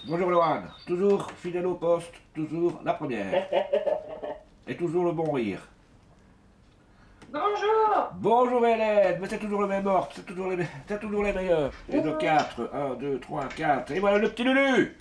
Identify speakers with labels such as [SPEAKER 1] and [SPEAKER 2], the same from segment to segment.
[SPEAKER 1] Bonjour Loane, toujours fidèle au poste, toujours la première. Et toujours le bon rire.
[SPEAKER 2] Bonjour.
[SPEAKER 1] Bonjour Hélène, mais c'est toujours le même ordre, c'est toujours les meilleurs. Et de
[SPEAKER 2] Bonjour.
[SPEAKER 1] 4, 1, 2, 3, 4. Et voilà le petit Lulu.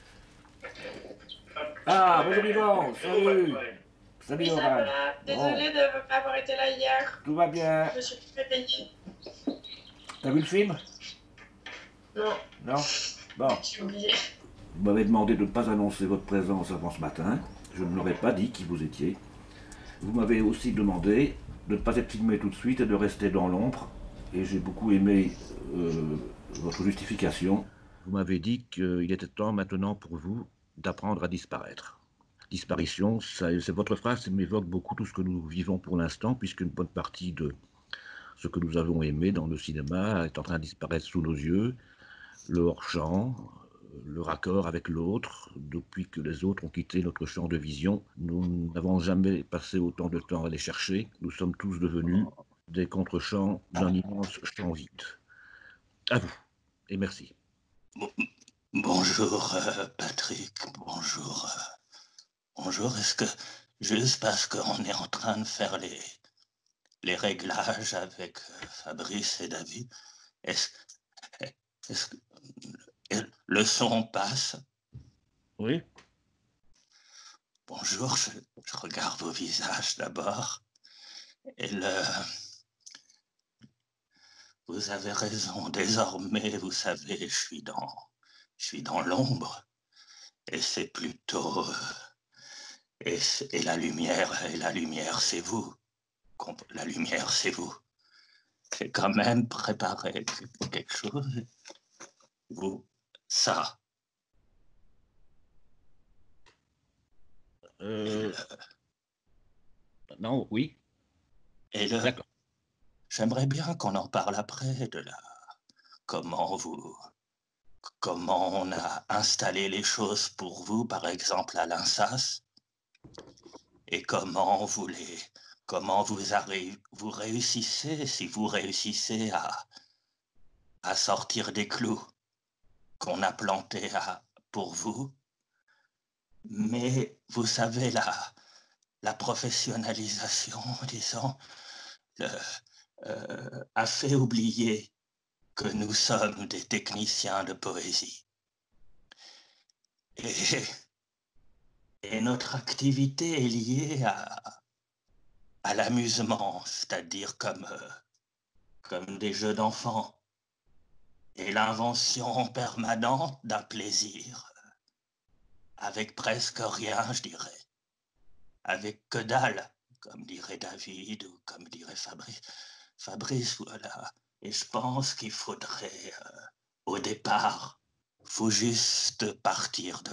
[SPEAKER 1] Ah, bonjour Yvan, salut. Salut
[SPEAKER 2] Oui, ça
[SPEAKER 1] Yoran.
[SPEAKER 2] va.
[SPEAKER 1] Bon,
[SPEAKER 2] Désolée de ne pas avoir été là hier.
[SPEAKER 1] tout va bien.
[SPEAKER 2] Je me suis réveillée.
[SPEAKER 1] T'as vu le film?
[SPEAKER 2] Non,
[SPEAKER 1] Non? Bon,
[SPEAKER 2] j'ai oublié.
[SPEAKER 1] vous m'avez demandé de ne pas annoncer votre présence avant ce matin. Je ne l'aurais pas dit qui vous étiez. Vous m'avez aussi demandé de ne pas être filmé tout de suite et de rester dans l'ombre. Et j'ai beaucoup aimé votre justification. Vous m'avez dit qu'il était temps maintenant pour vous d'apprendre à disparaître. Disparition, c'est votre phrase, ça m'évoque beaucoup tout ce que nous vivons pour l'instant, puisqu'une bonne partie de ce que nous avons aimé dans le cinéma est en train de disparaître sous nos yeux. Le hors-champ, le raccord avec l'autre, depuis que les autres ont quitté notre champ de vision. Nous n'avons jamais passé autant de temps à les chercher. Nous sommes tous devenus des contre-champs d'un immense champ vide. À vous, et merci.
[SPEAKER 3] Bon- Bonjour Patrick, bonjour. Bonjour, est-ce que juste parce qu'on est en train de faire les réglages avec Fabrice et David, est-ce est que le son passe?
[SPEAKER 1] Oui.
[SPEAKER 3] Bonjour, je regarde vos visages d'abord. Et vous avez raison, désormais, vous savez, je suis dans l'ombre. Et c'est plutôt... et la lumière, c'est vous. La lumière, c'est vous. J'ai quand même préparé quelque chose. Vous, ça.
[SPEAKER 1] Euh, non, oui.
[SPEAKER 3] Et le,
[SPEAKER 1] D'accord.
[SPEAKER 3] j'aimerais bien qu'on en parle après de la, comment vous, comment on a installé les choses pour vous, par exemple à l'INSAS, et comment vous réussissez, si vous réussissez à sortir des clous qu'on a plantés pour vous. Mais vous savez, la professionnalisation, disons, le, a fait oublier que nous sommes des techniciens de poésie. Et, et notre activité est liée à l'amusement, c'est-à-dire comme des jeux d'enfants, et l'invention permanente d'un plaisir, avec presque rien, je dirais, avec que dalle, comme dirait David ou comme dirait Fabrice. Fabrice, voilà. Et je pense qu'il faudrait, au départ, faut juste partir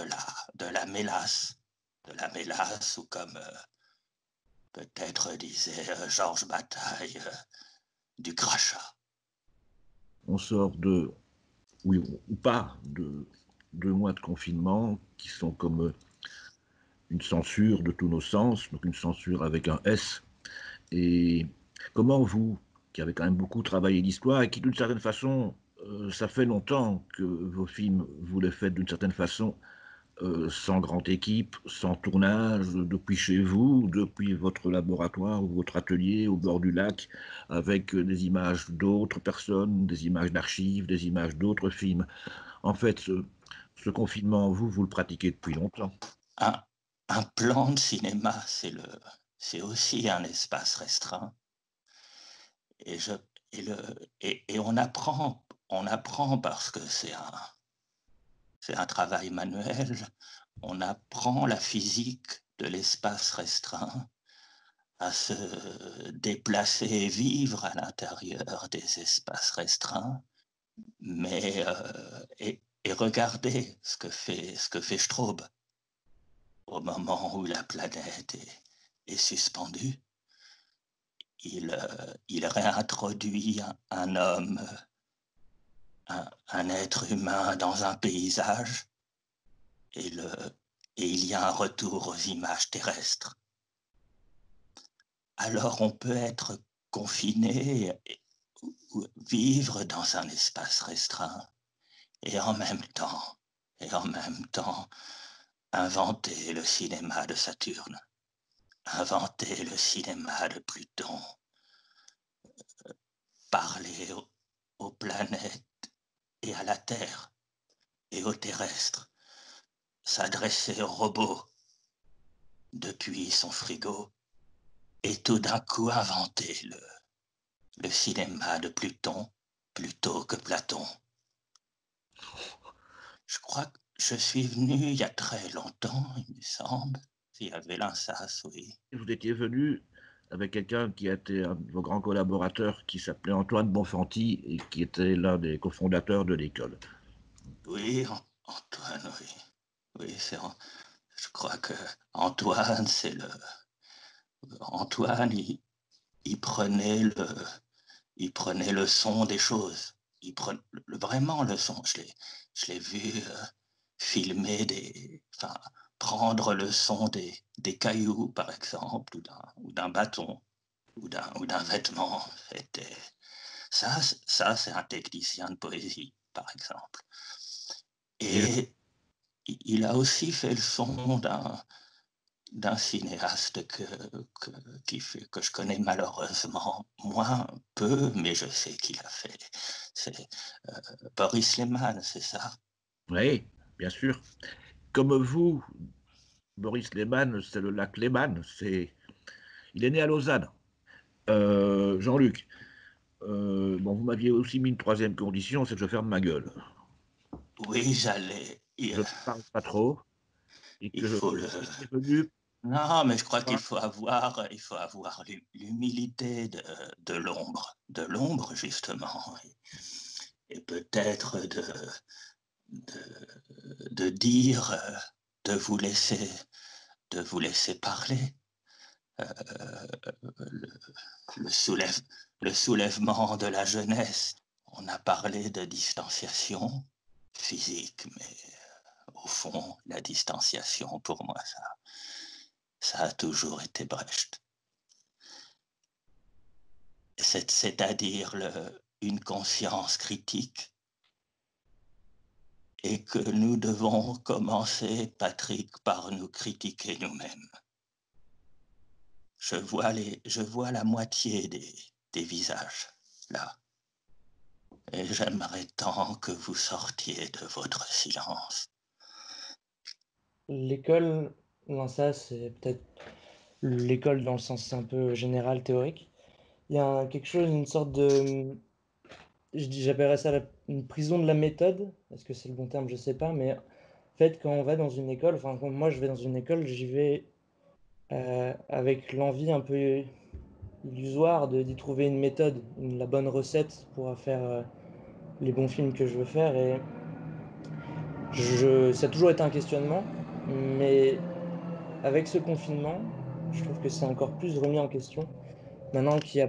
[SPEAKER 3] de la mélasse, ou comme peut-être disait Georges Bataille, du crachat.
[SPEAKER 1] On sort de, oui ou pas, de 2 mois de confinement qui sont comme une censure de tous nos sens, donc une censure avec un S. Et comment vous, qui avez quand même beaucoup travaillé l'histoire et qui d'une certaine façon, ça fait longtemps que vos films, vous les faites d'une certaine façon, sans grande équipe, sans tournage, depuis chez vous, depuis votre laboratoire ou votre atelier au bord du lac, avec des images d'autres personnes, des images d'archives, des images d'autres films. En fait, ce confinement, vous le pratiquez depuis longtemps.
[SPEAKER 3] Un, un plan de cinéma, c'est aussi un espace restreint. Et, je, et on apprend parce que c'est un travail manuel, on apprend la physique de l'espace restreint, à se déplacer et vivre à l'intérieur des espaces restreints, mais et regarder ce que fait Straub au moment où la planète est suspendue. Il réintroduit un homme, un être humain dans un paysage, et, le, et il y a un retour aux images terrestres. Alors on peut être confiné ou vivre dans un espace restreint et en même temps et en même temps inventer le cinéma de Saturne, inventer le cinéma de Pluton, parler aux planètes et à la Terre et aux terrestres, s'adresser aux robots depuis son frigo et tout d'un coup inventer le cinéma de Pluton plutôt que Platon. Je crois que je suis venu il y a très longtemps, il me semble. Il y avait l'Insas, oui.
[SPEAKER 1] Vous étiez venu avec quelqu'un qui a été un de vos grands collaborateurs, qui s'appelait Antoine Bonfanti et qui était l'un des cofondateurs de l'école.
[SPEAKER 3] Oui, Antoine, oui. Oui, je crois que Antoine, c'est le... Antoine, il prenait il prenait le son des choses. Il prenait vraiment le son. Je l'ai vu filmer enfin, prendre le son des cailloux, par exemple, ou d'un bâton, ou d'un vêtement. Ça, c'est un technicien de poésie, par exemple.
[SPEAKER 1] Et
[SPEAKER 3] Et il a aussi fait le son d'un cinéaste que je connais malheureusement moins peu, mais je sais qu'il a fait. C'est Boris Lehmann, c'est ça?
[SPEAKER 1] oui, bien sûr. Comme vous, Boris Lehmann, c'est le lac Lehmann. Il est né à Lausanne. Jean-Luc, bon, vous m'aviez aussi mis une troisième condition, c'est que je ferme ma gueule.
[SPEAKER 3] Oui, j'allais.
[SPEAKER 1] Je ne parle pas trop et
[SPEAKER 3] Il
[SPEAKER 1] que
[SPEAKER 3] faut le.
[SPEAKER 1] vous étiez venu.
[SPEAKER 3] Non, mais je crois il faut avoir l'humilité de l'ombre justement, et peut-être de dire, de vous laisser parler. Le, le, soulève, le soulèvement de la jeunesse. On a parlé de distanciation physique, mais au fond, la distanciation, pour moi, ça a toujours été Brecht. C'est-à-dire une conscience critique, et que nous devons commencer, Patrick, par nous critiquer nous-mêmes. Je vois la moitié des visages, là. Et j'aimerais tant que vous sortiez de votre silence.
[SPEAKER 4] L'école, l'INSA, c'est peut-être l'école dans le sens un peu général, théorique. Il y a quelque chose, une sorte de... J'appellerais ça une prison de la méthode. Est-ce que c'est le bon terme? Je sais pas. Mais en fait, quand on va dans une école, enfin, quand moi je vais dans une école, j'y vais avec l'envie un peu illusoire d'y trouver une méthode, la bonne recette pour faire les bons films que je veux faire. Et ça a toujours été un questionnement. Mais avec ce confinement, je trouve que c'est encore plus remis en question. Maintenant qu'il n'y a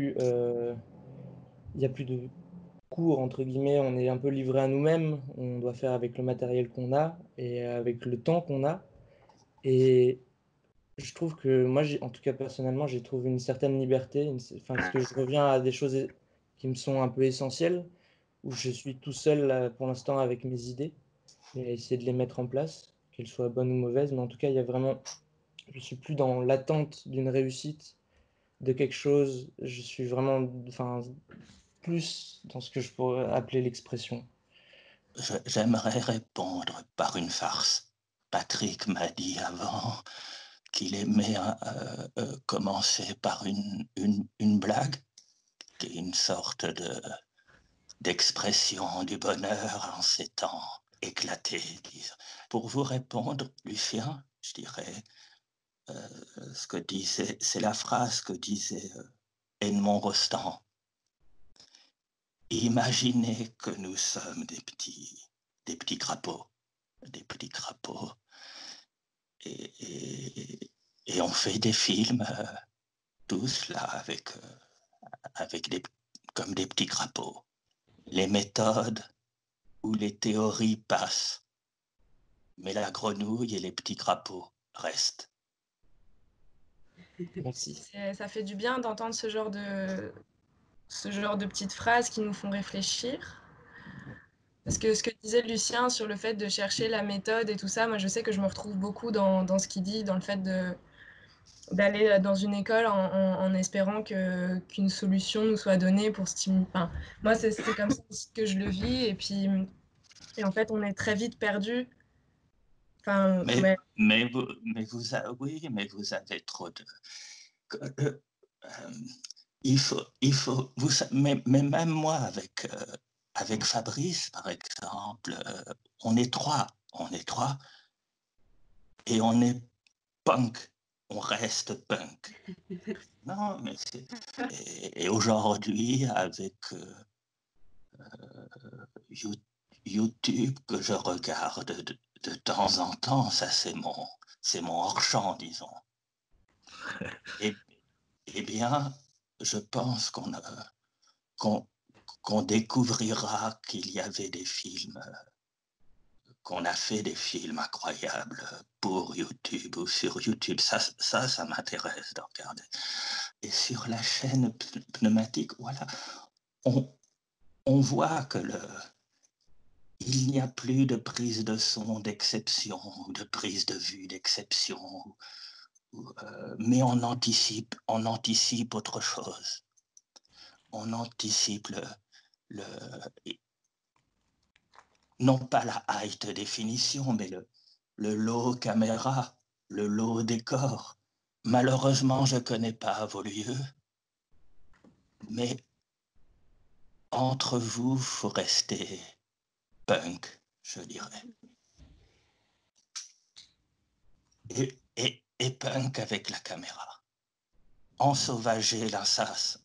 [SPEAKER 4] il y a plus de cours, entre guillemets, on est un peu livré à nous-mêmes. On doit faire avec le matériel qu'on a et avec le temps qu'on a. Et je trouve que moi, en tout cas personnellement, j'ai trouvé une certaine liberté, enfin, parce que je reviens à des choses qui me sont un peu essentielles, où je suis tout seul là, pour l'instant avec mes idées et à essayer de les mettre en place, qu'elles soient bonnes ou mauvaises. Mais en tout cas, il y a vraiment, je suis plus dans l'attente d'une réussite, de quelque chose. Je suis vraiment, enfin, plus dans ce que je pourrais appeler l'expression.
[SPEAKER 3] J'aimerais répondre par une farce. Patrick m'a dit avant qu'il aimait commencer par une blague, qui est une sorte d'expression du bonheur en ces temps éclatés. Pour vous répondre, Lucien, je dirais c'est la phrase que disait Edmond Rostand. Imaginez que nous sommes des petits crapauds, et on fait des films tous là avec comme des petits crapauds. Les méthodes ou les théories passent, mais la grenouille et les petits crapauds restent.
[SPEAKER 4] Merci.
[SPEAKER 5] Ça fait du bien d'entendre ce genre de petites phrases qui nous font réfléchir. Parce que ce que disait Lucien sur le fait de chercher la méthode et tout ça, moi je sais que je me retrouve beaucoup dans ce qu'il dit, dans le fait d'aller dans une école en espérant qu'une solution nous soit donnée pour stimuler. Enfin, moi c'est comme ça aussi que je le vis et en fait on est très vite perdu. Enfin, ouais.
[SPEAKER 3] Oui, mais vous avez trop de. Euh, mais même moi, avec Fabrice, par exemple, on est trois, et on est punk, on reste punk. Non, mais et aujourd'hui, avec YouTube que je regarde de temps en temps, ça c'est mon hors-champ, disons. Eh bien, je pense qu'on découvrira qu'il y avait des films, qu'on a fait des films incroyables pour YouTube ou sur YouTube. Ça m'intéresse de regarder. Et sur la chaîne pneumatique, voilà, on voit que il n'y a plus de prise de son d'exception ou de prise de vue d'exception, mais on anticipe autre chose. On anticipe le non pas la haute définition, mais le low caméra, le low décor. Malheureusement, je ne connais pas vos lieux, mais entre vous, faut rester punk, je dirais. Et punk avec la caméra. Ensauvager l'insas.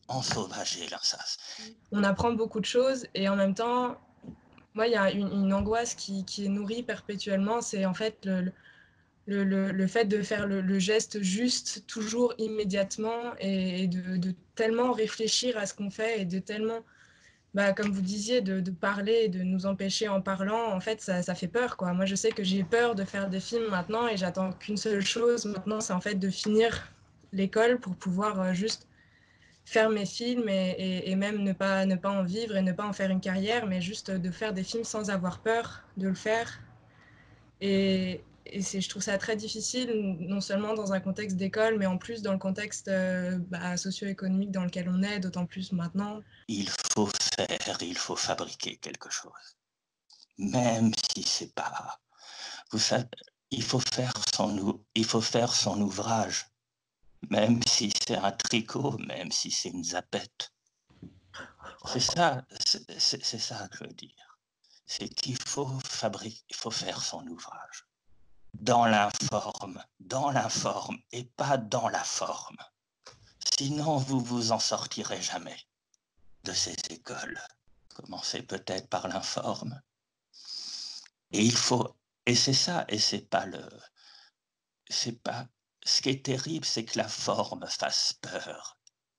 [SPEAKER 5] On apprend beaucoup de choses et en même temps, moi, il y a une angoisse qui est nourrie perpétuellement, c'est en fait le fait de faire le geste juste, toujours immédiatement, et de tellement réfléchir à ce qu'on fait et de tellement, comme vous disiez, de parler et de nous empêcher en parlant, en fait, ça fait peur, quoi. Moi, je sais que j'ai peur de faire des films maintenant et j'attends qu'une seule chose maintenant, c'est en fait de finir l'école pour pouvoir juste faire mes films et même ne pas en vivre et ne pas en faire une carrière, mais juste de faire des films sans avoir peur de le faire. Et je trouve ça très difficile, non seulement dans un contexte d'école, mais en plus dans le contexte socio-économique dans lequel on est, d'autant plus maintenant.
[SPEAKER 3] Il faut fabriquer quelque chose. Même si c'est pas... Vous savez, il faut faire son ouvrage. Même si c'est un tricot, même si c'est une zapette. C'est ça que je veux dire. C'est qu'il faut faire son ouvrage. Dans l'informe et pas dans la forme. Sinon, vous vous en sortirez jamais de ces écoles. Commencez peut-être par l'informe. Et c'est ça, et c'est pas, ce qui est terrible, c'est que la forme fasse peur.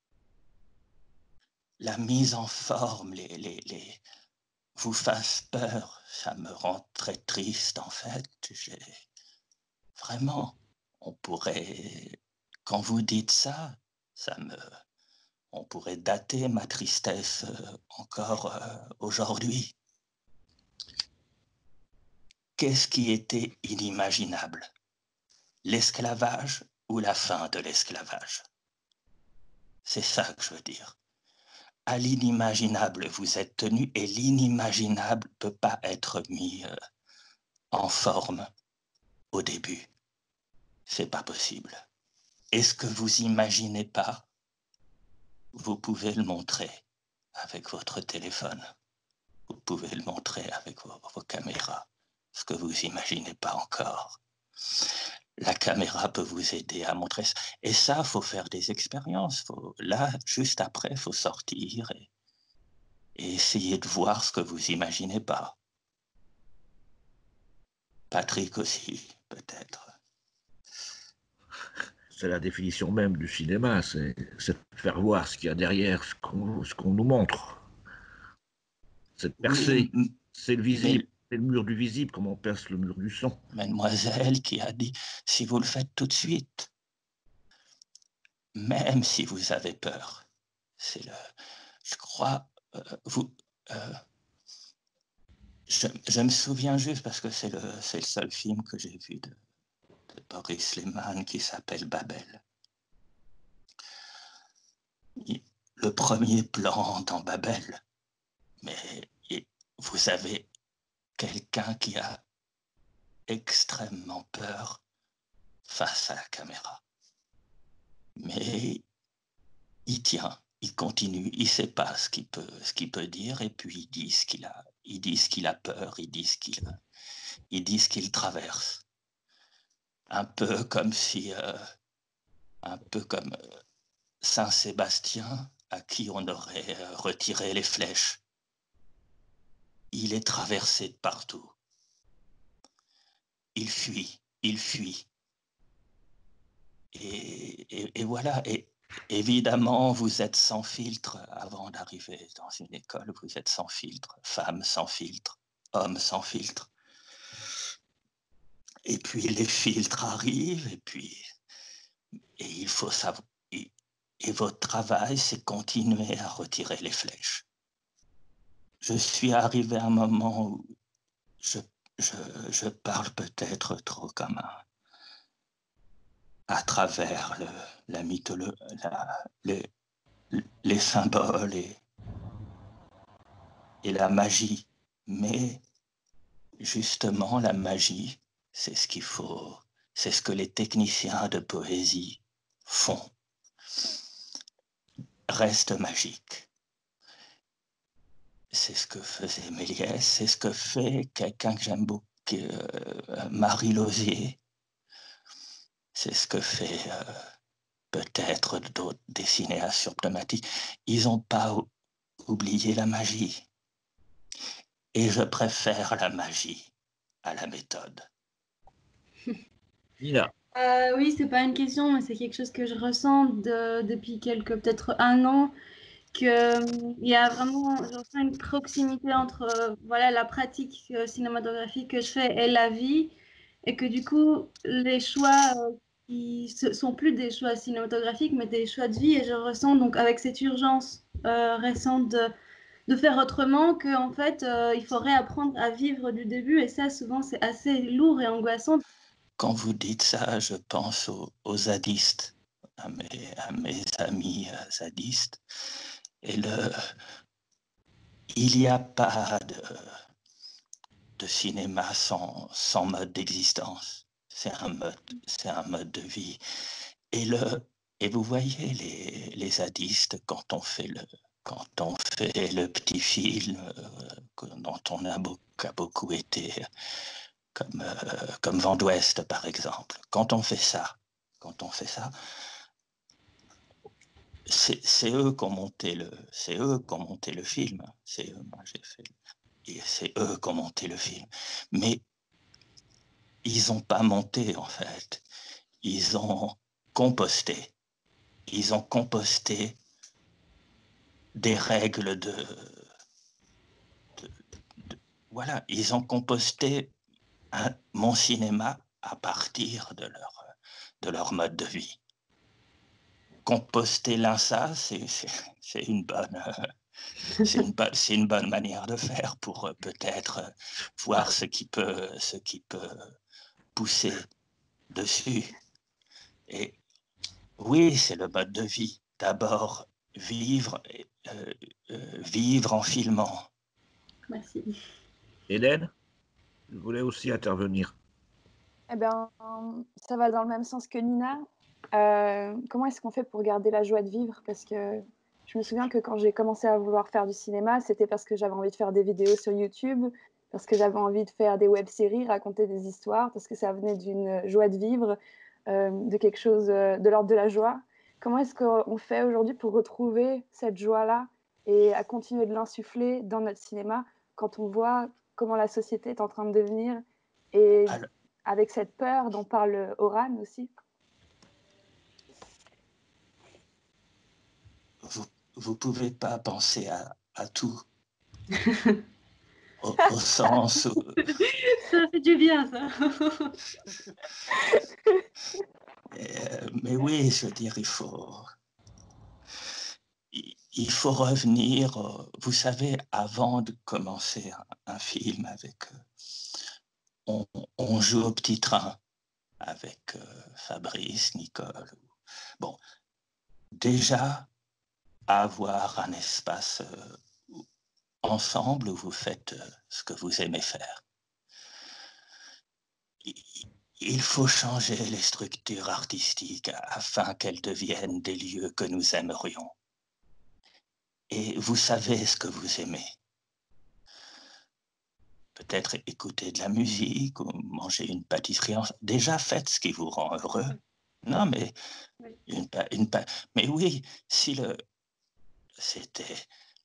[SPEAKER 3] La mise en forme, vous fasse peur, ça me rend très triste en fait. Vraiment, on pourrait, quand vous dites ça, on pourrait dater ma tristesse encore aujourd'hui. Qu'est-ce qui était inimaginable? L'esclavage ou la fin de l'esclavage? C'est ça que je veux dire. À l'inimaginable, vous êtes tenu et l'inimaginable ne peut pas être mis en forme au début. C'est pas possible. Et ce que vous imaginez pas, vous pouvez le montrer avec votre téléphone. Vous pouvez le montrer avec vos caméras. Ce que vous imaginez pas encore. La caméra peut vous aider à montrer ça. Et ça, il faut faire des expériences. Là, juste après, il faut sortir et essayer de voir ce que vous imaginez pas. Patrick aussi, peut-être.
[SPEAKER 1] C'est la définition même du cinéma, c'est de faire voir ce qu'il y a derrière ce qu'on nous montre. C'est de percer,
[SPEAKER 3] Oui,
[SPEAKER 1] c'est le visible, c'est le mur du visible, comme on perce le mur du son.
[SPEAKER 3] Mademoiselle qui a dit, si vous le faites tout de suite, même si vous avez peur, je crois, je me souviens juste parce que c'est le seul film que j'ai vu de Boris Lehman qui s'appelle Babel. Le premier plan dans Babel, mais vous avez quelqu'un qui a extrêmement peur face à la caméra. Mais il tient, il continue, il ne sait pas ce qu'il peut dire, et puis il dit ce qu'il a peur, il dit ce qu'il traverse. Un peu comme Saint Sébastien à qui on aurait retiré les flèches. Il est traversé de partout. Il fuit. Et voilà. Et évidemment, vous êtes sans filtre avant d'arriver dans une école. Vous êtes sans filtre, femme sans filtre, homme sans filtre. Et puis les filtres arrivent, et il faut savoir. Et votre travail, c'est continuer à retirer les flèches. Je suis arrivé à un moment où je parle peut-être trop comme à travers la mythologie, les symboles et la magie. Mais justement, la magie, c'est ce qu'il faut, c'est ce que les techniciens de poésie font. Reste magique. C'est ce que faisait Méliès, c'est ce que fait quelqu'un que j'aime beaucoup, Marie Lausier. C'est ce que fait peut-être des cinéastes sur pneumatique. Ils n'ont pas oublié la magie. Et je préfère la magie à la méthode.
[SPEAKER 1] Nina.
[SPEAKER 6] Oui, c'est pas une question, mais c'est quelque chose que je ressens depuis peut-être un an, qu'il y a vraiment, je ressens une proximité entre voilà, la pratique cinématographique que je fais et la vie, et que du coup, les choix qui sont plus des choix cinématographiques, mais des choix de vie, et je ressens donc avec cette urgence récente de faire autrement, qu'en fait, il faut réapprendre à vivre du début, et ça, souvent, c'est assez lourd et angoissant.
[SPEAKER 3] Quand vous dites ça, je pense aux zadistes, à mes amis zadistes. Et il n'y a pas de cinéma sans mode d'existence. C'est un mode de vie. Et vous voyez les zadistes, quand on fait le petit film dont on a beaucoup été, comme Vent d'Ouest par exemple, quand on fait ça, c'est eux qui ont monté le film. C'est eux, moi j'ai fait, et c'est eux qui ont monté le film. Mais ils n'ont pas monté en fait. Ils ont composté. Ils ont composté des règles voilà, ils ont composté mon cinéma à partir de leur mode de vie. Composter l'INSA, c'est une bonne manière de faire pour peut-être voir ce qui peut pousser dessus. Et oui, c'est le mode de vie. D'abord, vivre en filmant.
[SPEAKER 6] Merci.
[SPEAKER 1] Hélène, je voulais aussi intervenir.
[SPEAKER 7] Eh bien, ça va dans le même sens que Nina. Comment est-ce qu'on fait pour garder la joie de vivre? Parce que je me souviens que quand j'ai commencé à vouloir faire du cinéma, c'était parce que j'avais envie de faire des vidéos sur YouTube, parce que j'avais envie de faire des web-séries, raconter des histoires, parce que ça venait d'une joie de vivre, de quelque chose de l'ordre de la joie. Comment est-ce qu'on fait aujourd'hui pour retrouver cette joie-là et à continuer de l'insuffler dans notre cinéma quand on voit comment la société est en train de devenir, et avec cette peur dont parle Oran aussi?
[SPEAKER 3] Vous pouvez pas penser à tout. au sens où...
[SPEAKER 6] Ça fait du bien, ça.
[SPEAKER 3] Mais oui, je veux dire, il faut revenir, vous savez, avant de commencer un film on joue au petit train avec Fabrice, Nicole. Bon, déjà, avoir un espace ensemble où vous faites ce que vous aimez faire. Il faut changer les structures artistiques afin qu'elles deviennent des lieux que nous aimerions. Et vous savez ce que vous aimez. Peut-être écouter de la musique ou manger une pâtisserie. Déjà, faites ce qui vous rend heureux. Non, mais mais oui, si c'était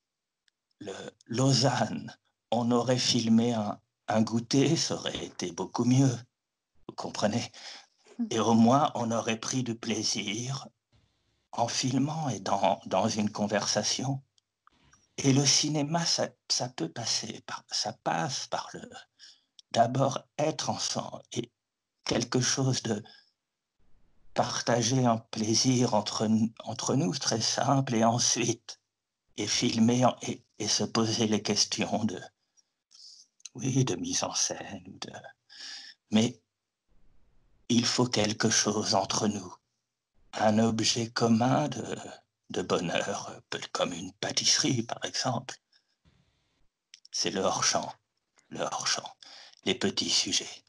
[SPEAKER 3] Lausanne, on aurait filmé un goûter, ça aurait été beaucoup mieux. Vous comprenez? Et au moins, on aurait pris du plaisir en filmant et dans une conversation. Et le cinéma, ça peut passer, ça passe par d'abord être ensemble et quelque chose de partager un plaisir entre nous, très simple, et ensuite, et filmer et se poser les questions de mise en scène. Mais il faut quelque chose entre nous, un objet commun de bonheur, comme une pâtisserie, par exemple. C'est le hors-champ, les petits sujets.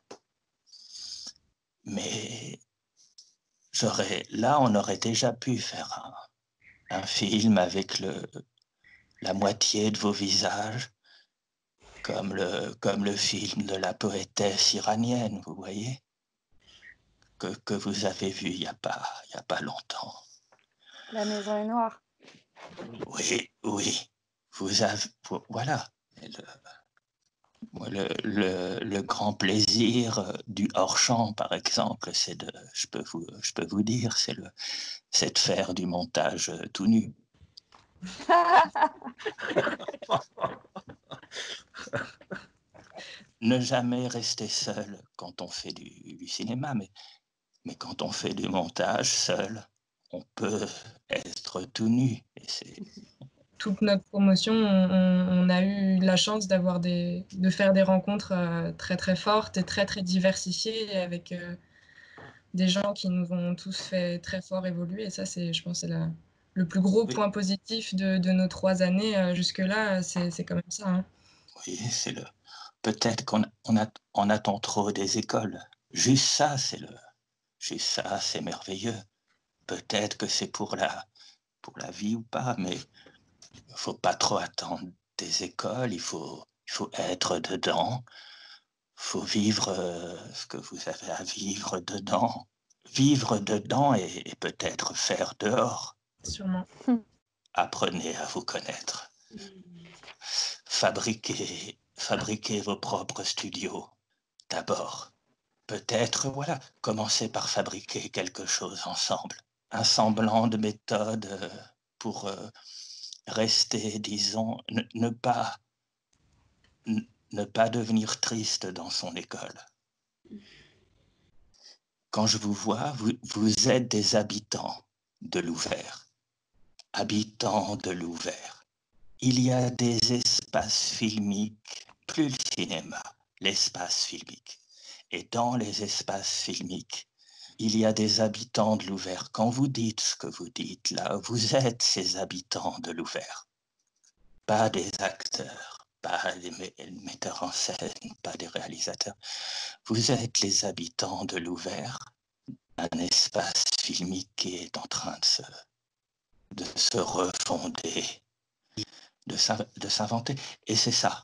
[SPEAKER 3] Mais là, on aurait déjà pu faire un film avec la moitié de vos visages, comme le film de la poétesse iranienne, vous voyez, que vous avez vu il y a pas longtemps.
[SPEAKER 7] La maison est noire.
[SPEAKER 3] Oui, voilà. Le grand plaisir du hors-champ, par exemple, je peux vous dire, c'est de faire du montage tout nu. Ne jamais rester seul quand on fait du cinéma, mais quand on fait du montage seul, on peut être tout nu.
[SPEAKER 5] Toute notre promotion, on a eu la chance de faire des rencontres très très fortes et très très diversifiées avec des gens qui nous ont tous fait très fort évoluer. Et ça, je pense, c'est le plus gros point positif de nos 3 années jusque-là, c'est quand même ça. Hein.
[SPEAKER 3] Oui, peut-être qu'on attend trop des écoles. Juste ça, c'est merveilleux. Peut-être que c'est pour la vie ou pas, mais il ne faut pas trop attendre des écoles, il faut être dedans, il faut vivre ce que vous avez à vivre dedans. Vivre dedans et peut-être faire dehors.
[SPEAKER 5] Sûrement.
[SPEAKER 3] Apprenez à vous connaître. Fabriquez vos propres studios. D'abord, peut-être, commencez par fabriquer quelque chose ensemble. Un semblant de méthode pour rester, disons, ne pas devenir triste dans son école. Quand je vous vois, vous êtes des habitants de Louvert. Habitants de Louvert. Il y a des espaces filmiques, plus le cinéma, l'espace filmique. Et dans les espaces filmiques, il y a des habitants de Louvert. Quand vous dites ce que vous dites là, vous êtes ces habitants de Louvert. Pas des acteurs, pas des metteurs en scène, pas des réalisateurs. Vous êtes les habitants de Louvert, un espace filmique qui est en train de se refonder, de s'inventer. Et c'est ça.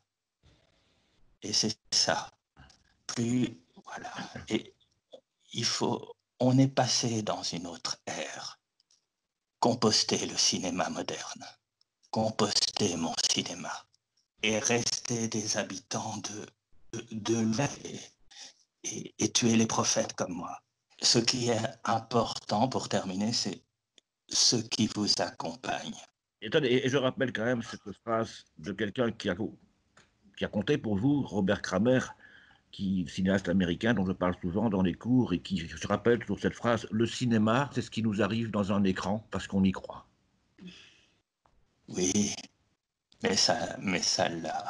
[SPEAKER 3] Et on est passé dans une autre ère. Composter le cinéma moderne. Composter mon cinéma. Et rester des habitants de là et tuer les prophètes comme moi. Ce qui est important pour terminer, c'est ceux qui vous accompagnent.
[SPEAKER 1] Et je rappelle quand même cette phrase de quelqu'un qui a compté pour vous, Robert Kramer, cinéaste américain dont je parle souvent dans les cours et qui je rappelle toujours cette phrase: le cinéma, c'est ce qui nous arrive dans un écran parce qu'on y croit.
[SPEAKER 3] Oui, ça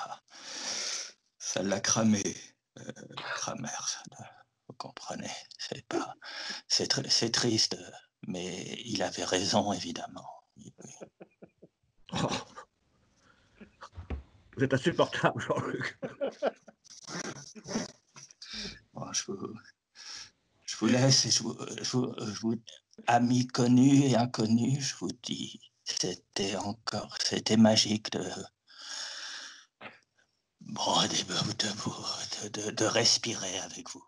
[SPEAKER 3] l'a cramé, Kramer, vous comprenez, c'est triste, mais il avait raison, évidemment. Oui.
[SPEAKER 1] Oh. Vous êtes insupportable, Jean-Luc.
[SPEAKER 3] Bon, je vous laisse, et amis connus et inconnus, je vous dis, c'était magique de respirer avec vous,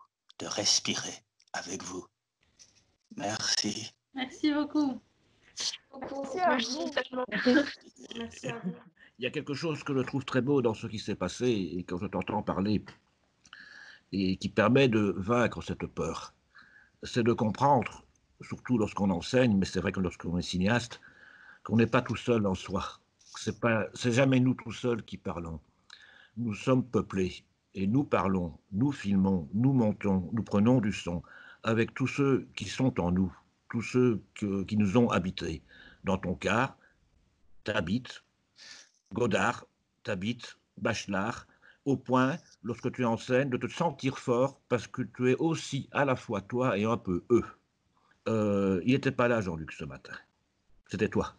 [SPEAKER 3] Merci.
[SPEAKER 6] Merci beaucoup.
[SPEAKER 2] Merci tellement.
[SPEAKER 5] Merci à vous.
[SPEAKER 1] Il y a quelque chose que je trouve très beau dans ce qui s'est passé et quand je t'entends parler et qui permet de vaincre cette peur. C'est de comprendre, surtout lorsqu'on enseigne, mais c'est vrai que lorsqu'on est cinéaste, qu'on n'est pas tout seul en soi. C'est jamais nous tout seuls qui parlons. Nous sommes peuplés et nous parlons, nous filmons, nous montons, nous prenons du son avec tous ceux qui sont en nous, tous ceux qui nous ont habités. Dans ton cas, t'habites Godard, t'habites Bachelard, au point, lorsque tu enseignes, de te sentir fort parce que tu es aussi à la fois toi et un peu eux. Il n'était pas là, Jean-Luc, ce matin. C'était toi.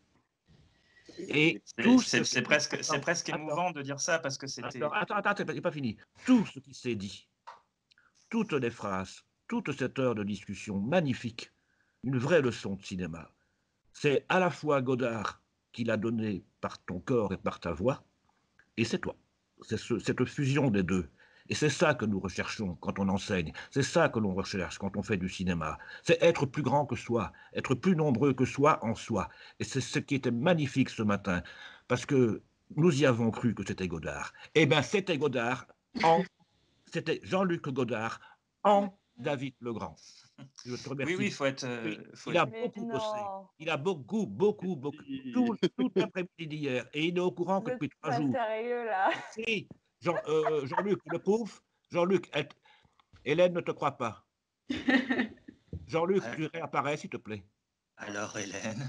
[SPEAKER 1] Et
[SPEAKER 8] c'est presque émouvant de dire ça parce que c'était.
[SPEAKER 1] Attends, c'est pas fini. Tout ce qui s'est dit, toutes les phrases, toute cette heure de discussion magnifique, une vraie leçon de cinéma. C'est à la fois Godard qui l'a donné par ton corps et par ta voix, et c'est toi. C'est cette fusion des deux. Et c'est ça que nous recherchons quand on enseigne. C'est ça que l'on recherche quand on fait du cinéma. C'est être plus grand que soi, être plus nombreux que soi en soi. Et c'est ce qui était magnifique ce matin, parce que nous y avons cru que c'était Godard. Eh bien, c'était Godard c'était Jean-Luc Godard en David Legrand. Je te remercie.
[SPEAKER 8] Oui, il faut être.
[SPEAKER 1] Il a beaucoup bossé. Il a beaucoup. Tout l'après-midi d'hier. Et il est au courant que depuis 3 jours.
[SPEAKER 7] Sérieux là.
[SPEAKER 1] Si, Jean-Luc, le pauvre, Jean-Luc, Hélène ne te croit pas. Jean-Luc, tu réapparais, s'il te plaît.
[SPEAKER 3] Alors Hélène,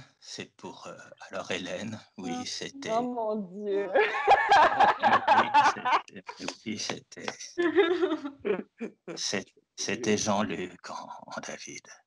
[SPEAKER 3] oui, c'était.
[SPEAKER 7] Oh mon Dieu.
[SPEAKER 3] Oui, c'était Jean-Luc en David.